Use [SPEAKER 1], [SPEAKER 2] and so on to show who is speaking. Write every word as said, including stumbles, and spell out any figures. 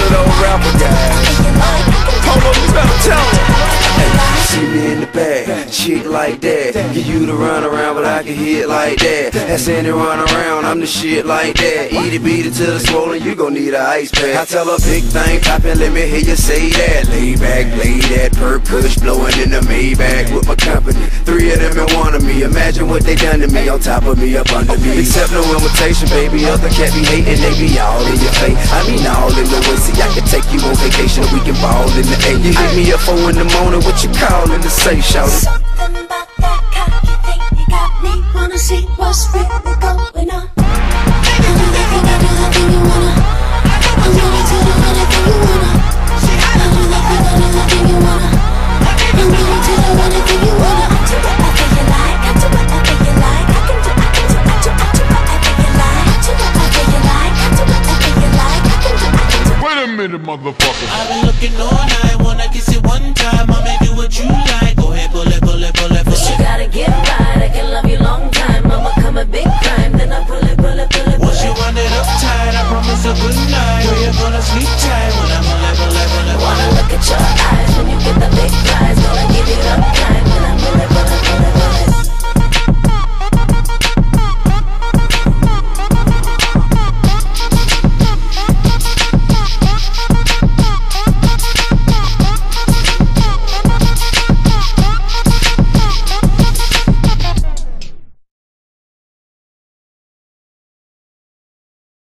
[SPEAKER 1] old rapper guys. Hold on, you better tell them. See me in the bag, chick like that. Get you to run around, but I can hit like that. That's Sandy run around, I'm the shit like that. Eat it, beat it till it's swollen, you gon' need an ice pack. I tell her big thing poppin', let me hear you say that. Lay back, lay that, perp push, blowin' in the Maybach with my company. Three of them and one of me, imagine what they done to me. On top of me, up under me. Accept no invitation, baby, other cat be hatin', they be all in your face. I mean all in the way, see I can take you on vacation and we can ball in the air. You hit me up four in the morning, what you callin' to say, shout it?
[SPEAKER 2] Something about that cocky thing, you got me wanna see what's really going on. I do nothing, I do nothing you wanna. I'm willing to do anything you wanna. I do nothing, I do nothing you wanna. I'm willing to do anything you wanna. I do whatever you like, I do whatever you like. I can do, I can do, I do, I do whatever you like. I do whatever you like, I do whatever you like. I can do, I can do.
[SPEAKER 3] Wait a minute, motherfucker.
[SPEAKER 4] I've been looking all night, wanna kiss it one time. I'ma do what you like. Go ahead, pull it, pull it, pull it, pull
[SPEAKER 2] But you
[SPEAKER 4] it.
[SPEAKER 2] gotta get right, I can love you long time. I'ma come a big crime, then I pull it, pull it, pull it, pull
[SPEAKER 4] Once you
[SPEAKER 2] it.
[SPEAKER 4] run it up tight, I promise a good night. Girl, you're gonna sleep tight when I'm pull it, pull it, pull it, pull
[SPEAKER 2] Wanna
[SPEAKER 4] it.
[SPEAKER 2] look at your eyes when you get the big prize. Gonna give it up